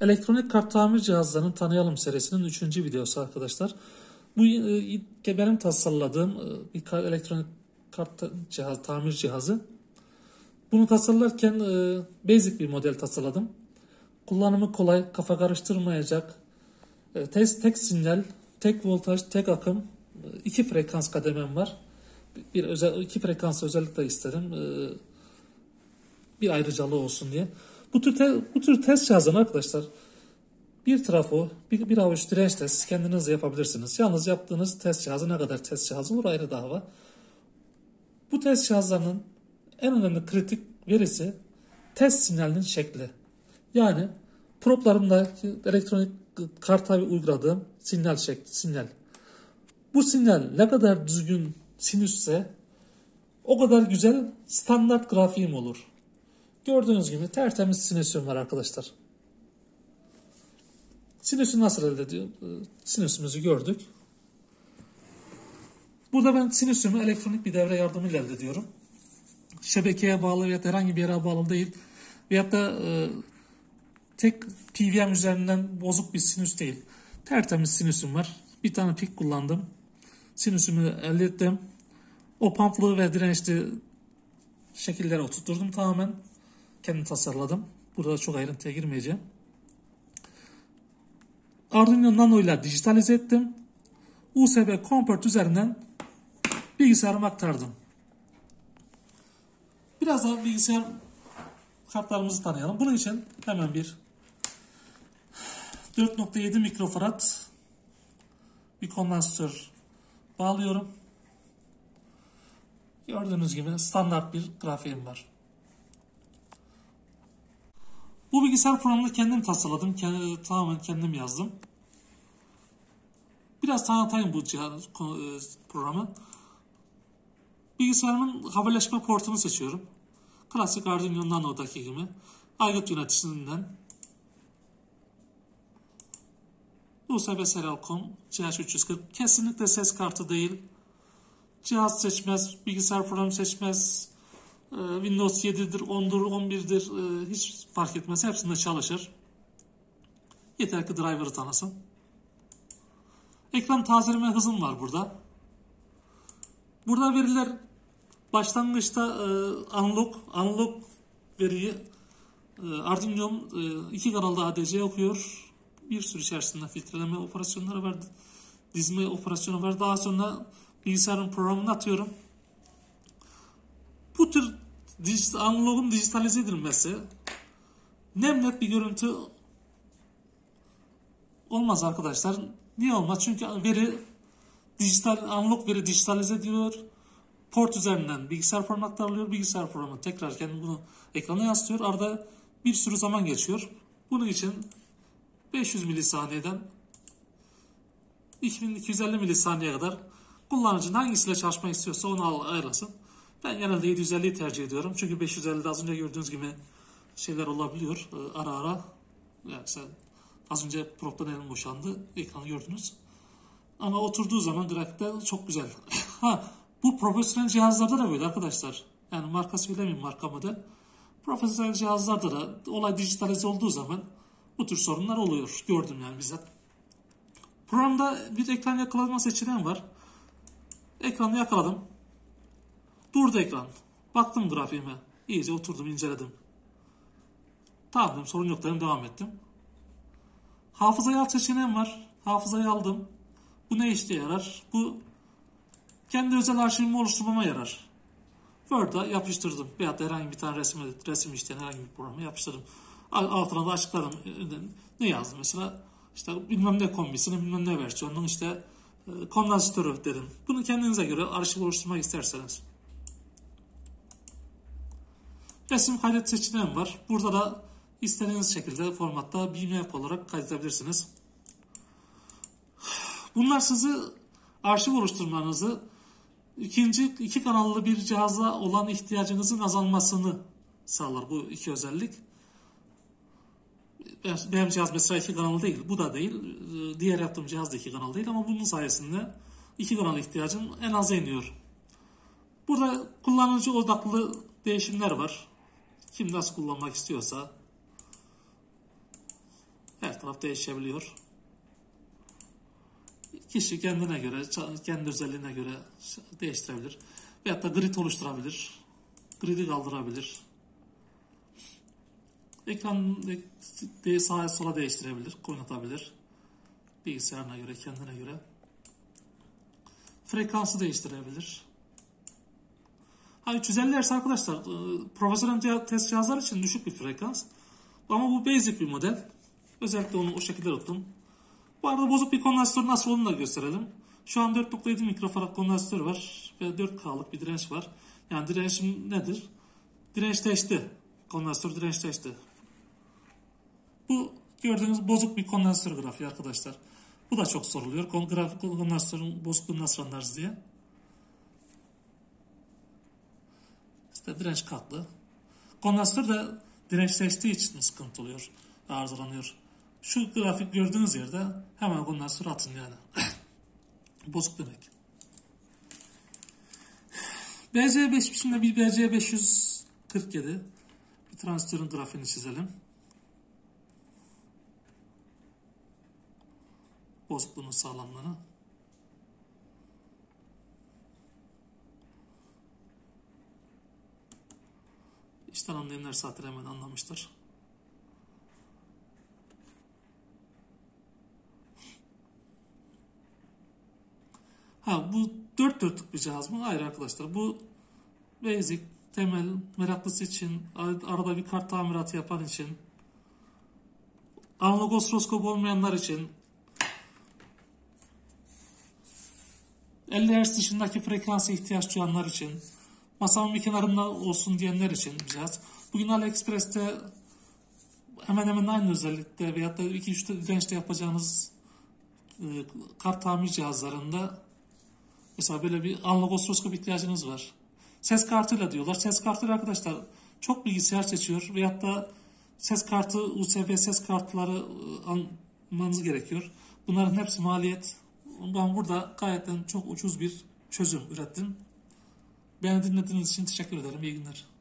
Elektronik kart tamir cihazlarını tanıyalım serisinin 3. videosu arkadaşlar. Bu benim tasarladığım bir elektronik kart tamir cihazı. Bunu tasarlarken basic bir model tasarladım. Kullanımı kolay, kafa karıştırmayacak, tek sinyal, tek voltaj, tek akım, 2 frekans kademem var. İki frekans özellikle istedim. Bir ayrıcalığı olsun diye. Bu tür test cihazını arkadaşlar bir trafo, bir avuç direnç test kendiniz yapabilirsiniz. Yalnız yaptığınız test cihazı ne kadar test cihazı olur ayrı dava. Bu test cihazlarının en önemli kritik verisi test sinyalinin şekli. Yani proplarımda elektronik karta uyguladığım sinyal. Bu sinyal ne kadar düzgün sinüsse o kadar güzel standart grafiğim olur. Gördüğünüz gibi tertemiz sinüsüm var arkadaşlar. Sinüsü nasıl elde ediyor? Sinüsümüzü gördük. Burada ben sinüsümü elektronik bir devre yardımıyla elde ediyorum. Şebekeye bağlı veya herhangi bir yere bağlı değil. Veyahut da tek PWM üzerinden bozuk bir sinüs değil. Tertemiz sinüsüm var. Bir tane pik kullandım. Sinüsümü elde ettim. O pamplı ve dirençli şekillere oturtturdum tamamen. Kendim tasarladım. Burada çok ayrıntıya girmeyeceğim. Arduino Nano ile dijitalize ettim. USB Convert üzerinden bilgisayarıma aktardım. Biraz daha bilgisayar kartlarımızı tanıyalım. Bunun için hemen bir 4.7 mikrofarad bir kondansatör bağlıyorum. Gördüğünüz gibi standart bir grafiğim var. Bu bilgisayar programını kendim tasarladım. Tamamen kendim yazdım. Biraz tanıtayım bu programı. Bilgisayarımın haberleşme portunu seçiyorum. Klasik Arduino Nano'daki gibi. Aygıt yöneticisinden USB Serial.com CH340 kesinlikle ses kartı değil. Cihaz seçmez, bilgisayar programı seçmez. Windows 7'dir, 10'dur, 11'dir hiç fark etmez. Hepsinde çalışır. Yeter ki driver'ı tanısın. Ekran tazeleme hızım var burada. Burada veriler başlangıçta analog veriyi Arduino'm 2 kanalda ADC okuyor. Bir sürü içerisinde filtreleme operasyonları var. Dizme operasyonu var. Daha sonra bilgisayarın programını atıyorum. Bu tür analogun dijitalize edilmesi nemnet bir görüntü olmaz arkadaşlar. Niye olmaz? Çünkü analog veri dijitalize ediliyor. Port üzerinden bilgisayar programı aktarılıyor. Bilgisayar programı tekrar kendi bunu ekrana yansıtıyor. Arada bir sürü zaman geçiyor. Bunun için 500 milisaniyeden 2250 milisaniyeye kadar kullanıcının hangisiyle çalışmak istiyorsa onu ayarlasın. Ben genelde 750'yi tercih ediyorum. Çünkü 550'de az önce gördüğünüz gibi şeyler olabiliyor. Ara. Yani az önce proptan elim boşandı. Ekranı gördünüz. Ama oturduğu zaman grafikte çok güzel. Bu profesyonel cihazlarda da böyle arkadaşlar. Yani marka söylemeyeyim, marka model. Profesyonel cihazlarda da olay dijitalize olduğu zaman bu tür sorunlar oluyor. Gördüm yani bizzat. Programda bir ekran yakalama seçeneği var. Ekranı yakaladım. Durdu ekran. Baktım grafiğime. İyice oturdum, inceledim. Tamam dedim, sorun yok dedim, devam ettim. Hafızayı al seçeneğim var. Hafızayı aldım. Bu ne işe yarar? Bu kendi özel arşivimi oluşturmama yarar. Word'a yapıştırdım. Veyahut da herhangi bir tane resim işleyen herhangi bir programa yapıştırdım. Altına da açıkladım. Ne yazdım mesela? İşte bilmem ne kombisinin bilmem ne versiyonunun işte kondansatörü dedim. Bunu kendinize göre arşiv oluşturmak isterseniz. Resim kaydet seçeneğim var. Burada da istediğiniz şekilde formatta BMF olarak kaydedebilirsiniz. Bunlar sizi arşiv oluşturmanızı, iki kanallı bir cihaza olan ihtiyacınızın azalmasını sağlar bu iki özellik. Benim cihaz mesela 2 kanal değil, bu da değil. Diğer yaptığım cihaz da 2 kanal değil ama bunun sayesinde 2 kanal ihtiyacım en aza iniyor. Burada kullanıcı odaklı değişimler var. Kim nasıl kullanmak istiyorsa taraf değişebiliyor. Kişi kendine göre, kendi özelliğine göre değiştirebilir. Veyahut da grid oluşturabilir. Grid'i kaldırabilir. Ekran sağa sola değiştirebilir, oynatabilir. Bilgisayarına göre, kendine göre. Frekansı değiştirebilir. 350 Hz arkadaşlar profesyonel test cihazlar için düşük bir frekans. Ama bu basic bir model. Özellikle onu o şekilde tuttum. Bu arada bozuk bir kondansatör nasıl olduğunu da gösterelim. Şu an 4.7 mikrofarad kondansatör var ve 4K'lık bir direnç var. Yani dirençim nedir? Dirençleşti. Kondansatör dirençleşti. Bu gördüğünüz bozuk bir kondansatör grafiği arkadaşlar. Bu da çok soruluyor. Kondansatörün bozukluğunu nasıl anlarız diye. İşte direnç katlı. Kondansatör de dirençleştiği için sıkıntı oluyor. Arızalanıyor. Şu grafik gördüğünüz yerde hemen kondansatörü atın yani. Bozuk demek. BC5 şimdi bir BC547 bir transistörün grafiğini çizelim. Bozukluğunun sağlamlığını. İşten anlayanlar zaten hemen anlamıştır. Bu 4 dörtlük bir cihaz mı? Hayır arkadaşlar. Bu basic, temel, meraklısı için, arada bir kart tamiratı yapan için, analog osiloskop olmayanlar için, 50 Hz dışındaki frekansa ihtiyaç duyanlar için, masamın bir kenarında olsun diyenler için bir cihaz. Bugün AliExpress'te hemen hemen aynı özellikte veyahut da 2-3 dirençte yapacağınız kart tamir cihazlarında mesela böyle bir analog osiloskop ihtiyacınız var. Ses kartıyla diyorlar. Ses kartıyla arkadaşlar çok bilgisayar seçiyor veyahut da ses kartı, USB ses kartları almanız gerekiyor. Bunların hepsi maliyet. Ben burada gayet çok ucuz bir çözüm ürettim. Beni dinlediğiniz için teşekkür ederim. İyi günler.